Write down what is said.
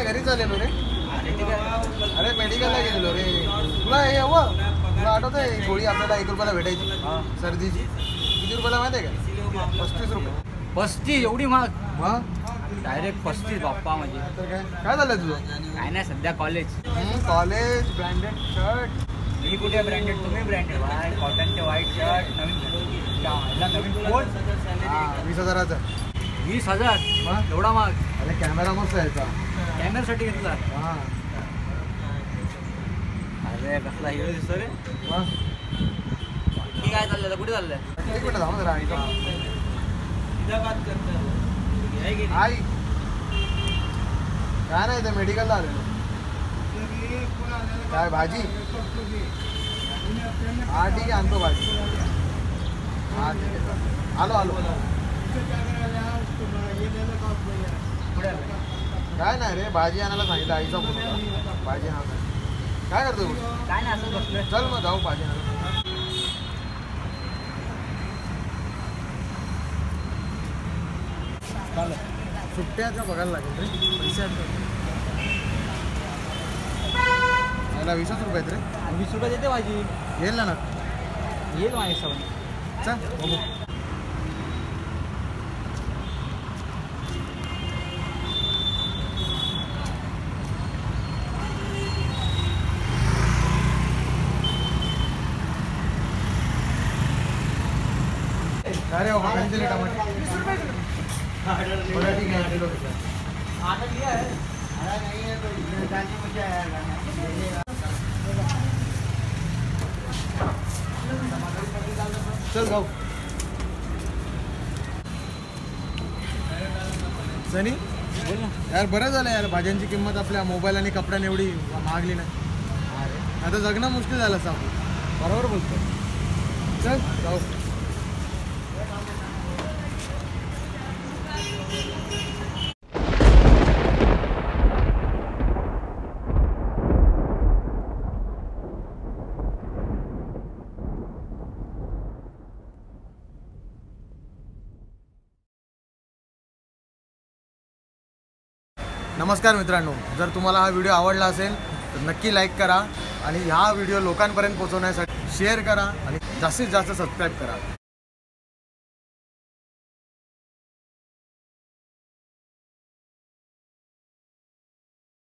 घरी चाललेलो रे. अरे मेडिकलला गेलेलो रे. तुला हे हवं, तुला आठवत आहे गोळी आपल्याला 1 रुपयाला भेटायची सर्दीची? किती रुपयाला माहिती आहे का? 35 रुपये. 35? एवढी महाग? मग डायरेक्ट 35 बाप्पा. म्हणजे काय झालं तुझं? काय नाही, सध्या कॉलेज. College branded shirt. मी कुठे ब्रँडेड, तुम्ही ब्रँडेड. कॉटनचे व्हाईट शर्ट, नवीन फोन. 20,000चा. 20,000? एवढा महाग? अरे कॅमेरा मस्त यायचा. कॅमेरासाठी घेतला? हां. अरे कसला हिरो दिसतो रे. की काय चाललंय, कुठे चाललंय? 1 मिनिट थांब जरा. आई काय नाही, ते मेडिकलला आलेलो. काय भाजी? हा ठीक आहे, आणतो भाजी. हा ठीक आहे, आलो. काय नाही रे, भाजी आणायला सांगितलं, आईचा फोन होता. भाजी आणायला. काय करतो? काय नाही, असं बसलोय. चल मग जाऊ भाजी आणायला. सुट्ट्याचं बघायला लागेल रे. पैसे मला 20 रुपये आहेत रे. 20 रुपये देते भाजी. येईल ना? येईल माझ्या हिशोबाने. चल बघू. अरे बाबा कंचले टमाटे 20 रुपये. बड़ा ठीक है, किलो का आटा लिया है. अरे नहीं है तो जान के मुझे आया. चल जाऊ. सनी बोल ना. यार बरं झालं यार, भाज्यांची किंमत आपल्या मोबाईल आणि कपड्याने एवढी महागली नाही. आता जगणं मुश्किल झालं असं. बरोबर बोलतो. चल जाऊ. नमस्कार मित्रांनो, जर तुम्हाला हा व्हिडिओ आवडला असेल तर नक्की लाईक करा आणि हा व्हिडिओ लोकांपर्यंत पोहोचवण्यासाठी शेअर करा आणि जास्तीत जास्त सबस्क्राईब करा.